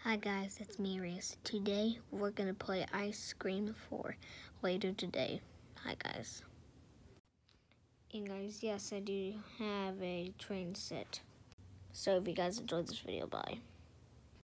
Hi guys, it's me, Reese. Today we're gonna play Ice Cream 4 later today. Hi guys. And guys, yes, I do have a train set. So if you guys enjoyed this video, bye.